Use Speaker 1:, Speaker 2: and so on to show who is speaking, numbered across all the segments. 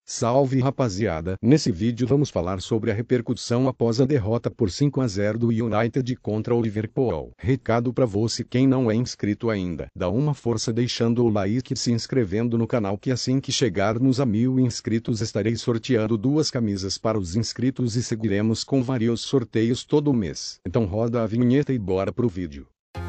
Speaker 1: Salve rapaziada, nesse vídeo vamos falar sobre a repercussão após a derrota por 5-0 do United contra o Liverpool. Recado pra você quem não é inscrito ainda, dá uma força deixando o like e se inscrevendo no canal que assim que chegarmos a 1000 inscritos estarei sorteando 2 camisas para os inscritos e seguiremos com vários sorteios todo mês. Então roda a vinheta e bora pro vídeo.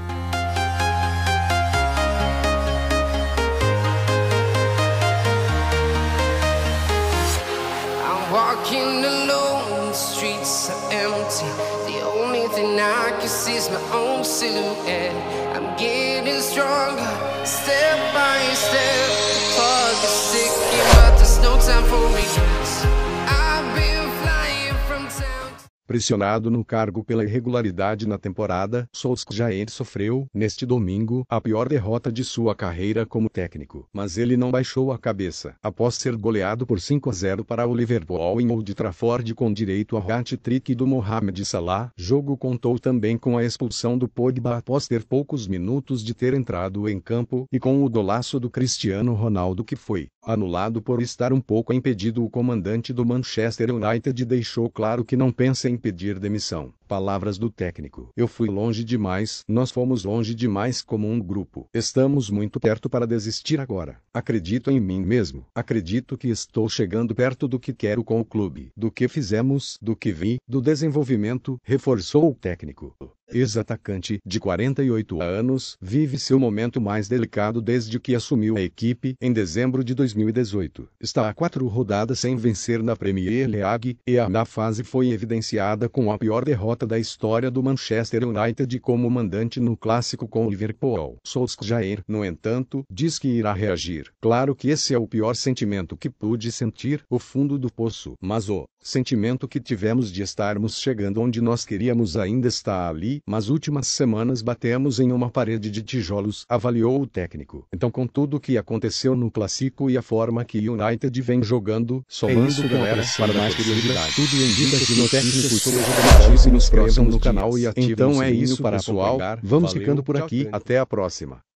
Speaker 2: Walking alone, the streets are empty. The only thing I can see is my own silhouette. I'm getting stronger, step by step. The clock is ticking, but there's no time for regrets. I've been flying from town.
Speaker 1: Pressionado no cargo pela irregularidade na temporada, Solskjaer sofreu, neste domingo, a pior derrota de sua carreira como técnico. Mas ele não baixou a cabeça. Após ser goleado por 5-0 para o Liverpool em Old Trafford com direito ao hat-trick do Mohamed Salah, jogo contou também com a expulsão do Pogba após ter poucos minutos de ter entrado em campo, e com o golaço do Cristiano Ronaldo que foi anulado por estar um pouco impedido. O comandante do Manchester United deixou claro que não pensa em pedir demissão. Palavras do técnico: eu fui longe demais, nós fomos longe demais como um grupo. Estamos muito perto para desistir agora. Acredito em mim mesmo. Acredito que estou chegando perto do que quero com o clube, do que fizemos, do que vi, do desenvolvimento, reforçou o técnico. Ex-atacante, de 48 anos, vive seu momento mais delicado desde que assumiu a equipe, em dezembro de 2018. Está a 4 rodadas sem vencer na Premier League, e a fase foi evidenciada com a pior derrota da história do Manchester United como mandante no clássico com o Liverpool. Solskjaer, no entanto, diz que irá reagir. Claro que esse é o pior sentimento que pude sentir, o fundo do poço. Mas o sentimento que tivemos de estarmos chegando onde nós queríamos ainda está ali, mas últimas semanas batemos em uma parede de tijolos, avaliou o técnico. Então, com tudo o que aconteceu no clássico e a forma que o United vem jogando, somando galera para mais curiosidade, tudo indica que no técnico se nos inscrevam no canal e ativem o sininho para pessoal. Vamos ficando por aqui, até a próxima.